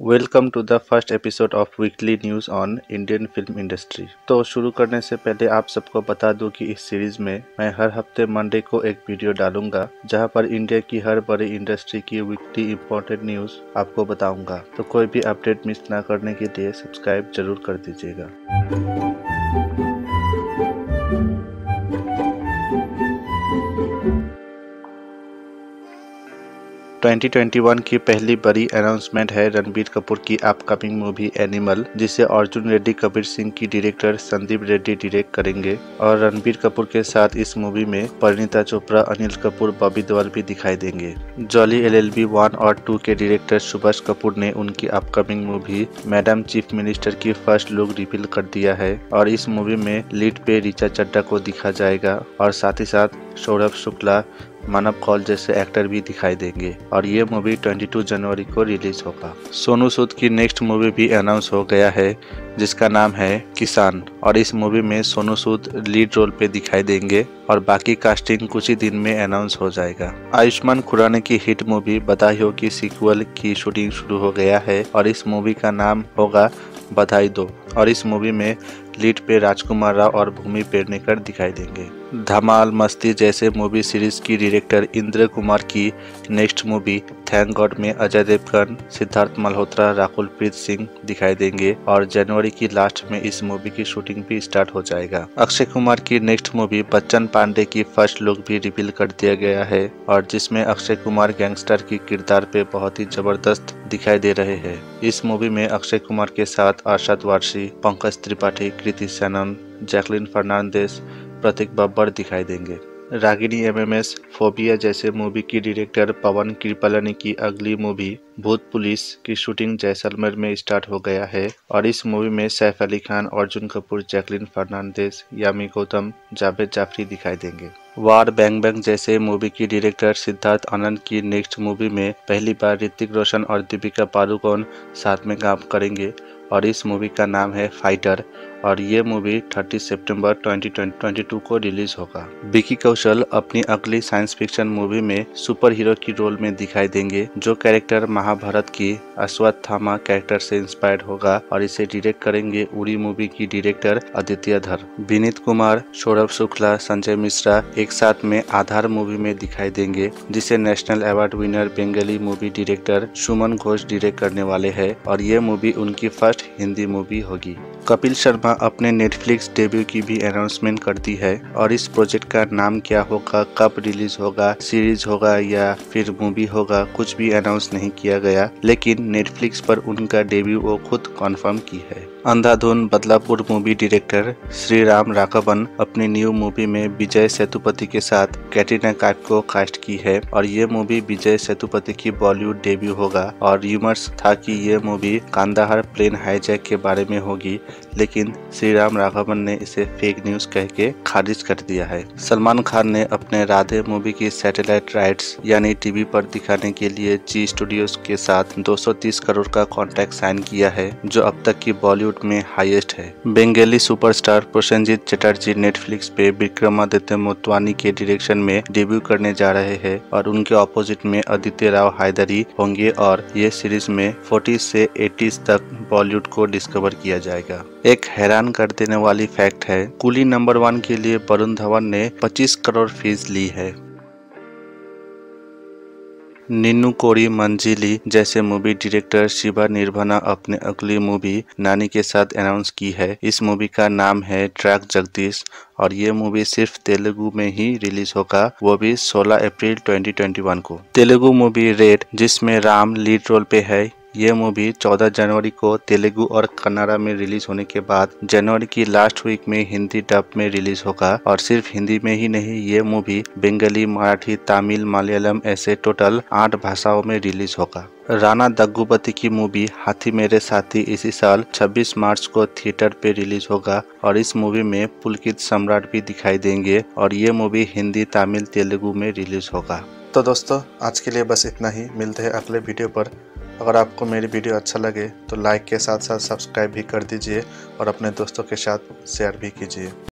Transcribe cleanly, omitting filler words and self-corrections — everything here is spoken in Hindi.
Welcome to the first episode of weekly news on Indian film industry. तो शुरू करने से पहले आप सबको बता दूं कि इस सीरीज में मैं हर हफ्ते मंडे को एक वीडियो डालूंगा जहां पर इंडिया की हर बड़ी इंडस्ट्री की वीकली इंपॉर्टेंट न्यूज़ आपको बताऊंगा। तो कोई भी अपडेट मिस ना करने के लिए सब्सक्राइब जरूर कर दीजिएगा। 2021 की पहली बड़ी अनाउंसमेंट है रणबीर कपूर की अपकमिंग मूवी एनिमल, जिसे अर्जुन रेड्डी कबीर सिंह की डायरेक्टर संदीप रेड्डी डायरेक्ट करेंगे। और रणबीर कपूर के साथ इस मूवी में परिणीता चोपड़ा, अनिल कपूर, बॉबी देओल भी दिखाई देंगे। जॉली LLB 1 और 2 के डायरेक्टर सुभाष कपूर ने उनकी upcoming movie madam chief minister की फर्स्ट लुक रिवील कर दिया है और इस मूवी में लीड पे ऋचा चड्ढा को दिखा जाएगा और साथ ही साथ सौरभ शुक्ला, मानव कौल जैसे एक्टर भी दिखाई देंगे और ये मूवी 22 जनवरी को रिलीज होगा। सोनू सूद की नेक्स्ट मूवी भी अनाउंस हो गया है जिसका नाम है किसान और इस मूवी में सोनू सूद लीड रोल पे दिखाई देंगे और बाकी कास्टिंग कुछ ही दिन में अनाउंस हो जाएगा। आयुष्मान खुराना की हिट मूवी बधाई हो की सीक्वल की शूटिंग शुरू हो गया है और इस मूवी का नाम होगा बधाई दो और इस मूवी में लीड पे राजकुमार राव और भूमि पेडनेकर दिखाई देंगे। धमाल, मस्ती जैसे मूवी सीरीज की डायरेक्टर इंद्र कुमार की नेक्स्ट मूवी थैंक गॉड में अजय देवगन, सिद्धार्थ मल्होत्रा, राकुल प्रीत सिंह दिखाई देंगे और जनवरी की लास्ट में इस मूवी की शूटिंग भी स्टार्ट हो जाएगा। अक्षय कुमार की नेक्स्ट मूवी बच्चन पांडे की फर्स्ट लुक भी रिवील कर दिया गया है और जिसमें अक्षय कुमार गैंगस्टर की किरदार पे बहुत ही जबरदस्त दिखाई दे रहे हैं। इस मूवी में अक्षय कुमार के साथ अरशद वारसी, पंकज त्रिपाठी, कृति सनन, जैकलिन फर्नांडिस, प्रतीक बब्बर दिखाई देंगे। रागिनी MMS, फोबिया जैसे मूवी की डायरेक्टर पवन कृपलानी की अगली मूवी भूत पुलिस की शूटिंग जैसलमेर में स्टार्ट हो गया है और इस मूवी में सैफ अली खान, अर्जुन कपूर, जैकलिन फर्नांडिस, यामी गौतम, जावेद जाफरी दिखाई देंगे। वार बैंग बैंग जैसे मूवी की डायरेक्टर सिद्धार्थ आनंद की नेक्स्ट मूवी में पहली बार ऋतिक रोशन और दीपिका पादुकोण साथ में काम करेंगे और इस मूवी का नाम है फाइटर और ये मूवी 30 सितंबर 2022 को रिलीज होगा। विकी कौशल अपनी अगली साइंस फिक्शन मूवी में सुपर हीरो की रोल में दिखाई देंगे जो कैरेक्टर महाभारत की अश्वत्थामा कैरेक्टर से इंस्पायर्ड होगा और इसे डायरेक्ट करेंगे उरी मूवी की डायरेक्टर आदित्य धर। विनीत कुमार, सौरभ शुक्ला, संजय मिश्रा एक साथ में आधार मूवी में दिखाई देंगे जिसे national award winner Bengali movie director Suman Ghosh direct करने वाले हैं और ये मूवी उनकी फर्स्ट हिंदी मूवी होगी। कपिल शर्मा अपने नेटफ्लिक्स डेब्यू की भी अनाउंसमेंट कर दी है और इस प्रोजेक्ट का नाम क्या होगा, कब रिलीज होगा, सीरीज होगा या फिर मूवी होगा, कुछ भी अनाउंस नहीं किया गया, लेकिन नेटफ्लिक्स पर उनका डेब्यू वो खुद कंफर्म की है। अंधाधुन बदलापुर मूवी डायरेक्टर श्री राम राघवन अपनी न्यू मूवी में विजय सेतुपति के साथ कैटरीना कैफ को कास्ट की है और ये मूवी विजय सेतुपति की बॉलीवुड डेब्यू होगा और र्यूमर्स था कि ये मूवी कांदाहार प्लेन हाईजैक के बारे में होगी, लेकिन श्री राम राघवन ने इसे फेक न्यूज कह के खारिज कर दिया है। सलमान खान ने अपने राधे मूवी की सैटेलाइट राइट्स यानी टीवी पर दिखाने के लिए जी स्टूडियोज के साथ 230 करोड़ का कॉन्ट्रैक्ट साइन किया है जो अब तक की बॉलीवुड में हाईएस्ट है। बंगाली सुपरस्टार प्रसेनजीत चटर्जी नेटफ्लिक्स पे विक्रमादित्य मोटवानी के डायरेक्शन में डेब्यू करने जा रहे हैं और उनके ऑपोजिट में आदित्य राव हैदरी होंगे और ये सीरीज में 40 से 80s तक बॉलीवुड को डिस्कवर किया जाएगा। एक हैरान कर देने वाली फैक्ट है, कूली नंबर 1 के लिए वरुण धवन ने 25 करोड़ फीस ली है। निन्नू कोरी मंजिली जैसे मूवी डायरेक्टर शिवा निर्भना अपने अगली मूवी नानी के साथ अनाउंस की है। इस मूवी का नाम है ट्रैक जगदीश और ये मूवी सिर्फ तेलुगु में ही रिलीज होगा, वो भी 16 अप्रैल 2021 को। तेलुगु मूवी रेड जिसमें राम लीड रोल पे है, ये मूवी 14 जनवरी को तेलुगु और कन्नड़ा में रिलीज होने के बाद जनवरी की लास्ट वीक में हिंदी डब में रिलीज होगा और सिर्फ हिंदी में ही नहीं, ये मूवी बंगाली, मराठी, तमिल, मलयालम ऐसे टोटल 8 भाषाओं में रिलीज होगा। राणा दग्गुबाती की मूवी हाथी मेरे साथी इसी साल 26 मार्च को थिएटर पे रिलीज होगा और इस मूवी में पुलकित सम्राट भी दिखाई देंगे और ये मूवी हिंदी, तमिल, तेलुगु में रिलीज होगा। तो दोस्तों आज के लिए बस इतना ही, मिलते हैं अगले वीडियो पर। अगर आपको मेरी वीडियो अच्छा लगे तो लाइक के साथ साथ सब्सक्राइब भी कर दीजिए और अपने दोस्तों के साथ शेयर भी कीजिए।